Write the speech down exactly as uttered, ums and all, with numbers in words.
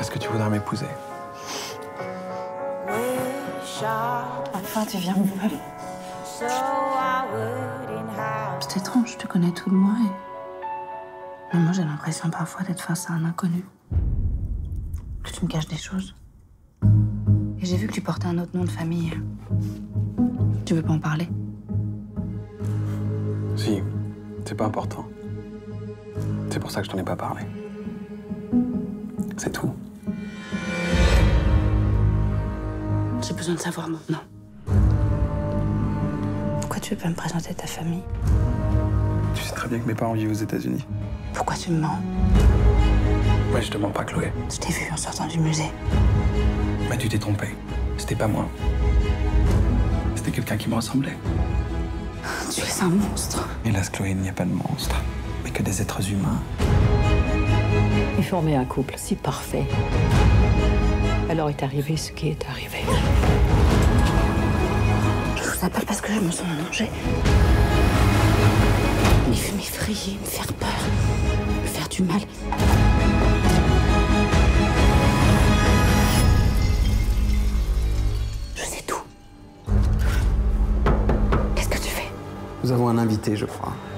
Est-ce que tu voudrais m'épouser? Enfin, tu viens me voir. C'est étrange, je te connais tout de moi et... Mais moi, j'ai l'impression parfois d'être face à un inconnu. Que tu me caches des choses. Et j'ai vu que tu portais un autre nom de famille. Tu veux pas en parler? Si, c'est pas important. C'est pour ça que je t'en ai pas parlé. C'est tout. J'ai besoin de savoir maintenant. Pourquoi tu veux pas me présenter ta famille? Tu sais très bien que mes parents vivent aux États-Unis. Pourquoi tu me mens? Ouais, je te mens pas, Chloé. Je t'ai vu en sortant du musée. Mais tu t'es trompée. C'était pas moi. C'était quelqu'un qui me ressemblait. Tu es un monstre. Hélas, Chloé, il n'y a pas de monstre, mais que des êtres humains. Et former un couple si parfait. Alors est arrivé ce qui est arrivé. Je vous appelle parce que je me sens en danger. Il veut m'effrayer, me faire peur, me faire du mal. Je sais tout. Qu'est-ce que tu fais? Nous avons un invité, je crois.